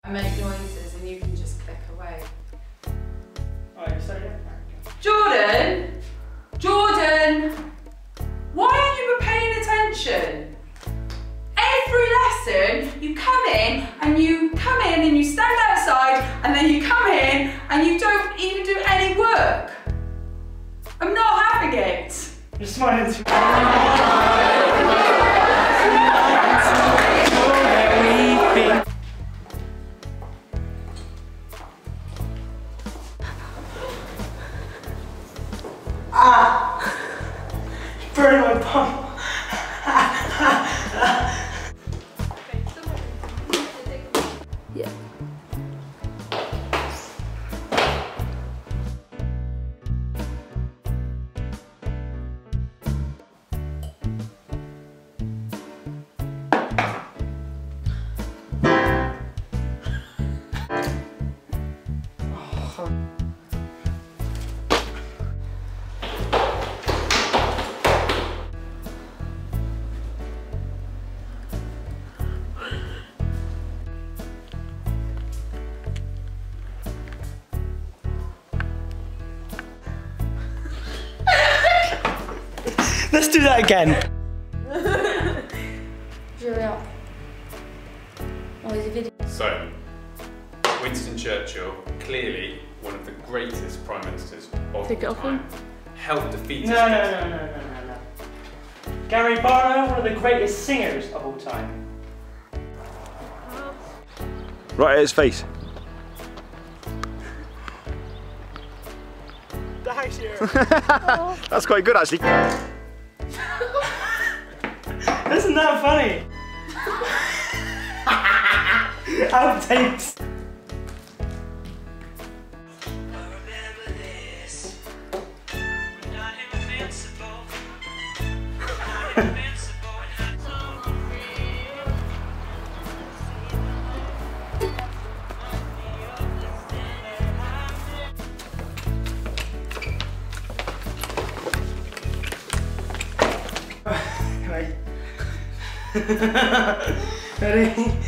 I make noises and you can just click away. Alright, so yeah. Jordan! Jordan! Why aren't you paying attention? Every lesson, you come in and you stand outside and then you come in and you don't even do any work. I'm not having it. You're smiling too Ah! Burn my bum. Yeah. Let's do that again. Hurry up. Oh, there's a video. So, Winston Churchill, clearly one of the greatest prime ministers of Take it all off time, helped defeat No. Gary Barlow, one of the greatest singers of all time. Right at his face. That's quite good actually. Isn't that funny? Outtakes. Ready?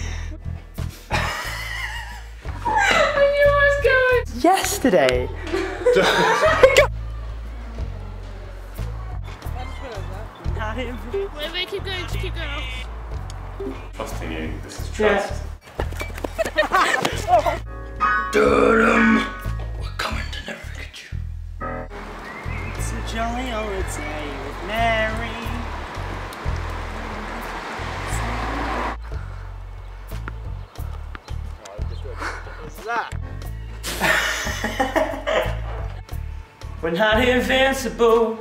I knew I was going. Yesterday. Wait, keep going, just keep going. Trusting you, this is trust. Durham, we're coming to never forget you. It's a jolly old day with Mary. What's that? We're not invincible.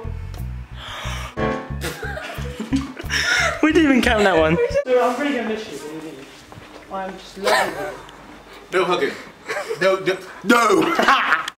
We didn't even count that one. I'm really gonna miss you, believe me. I'm just loving you. No hugging. No.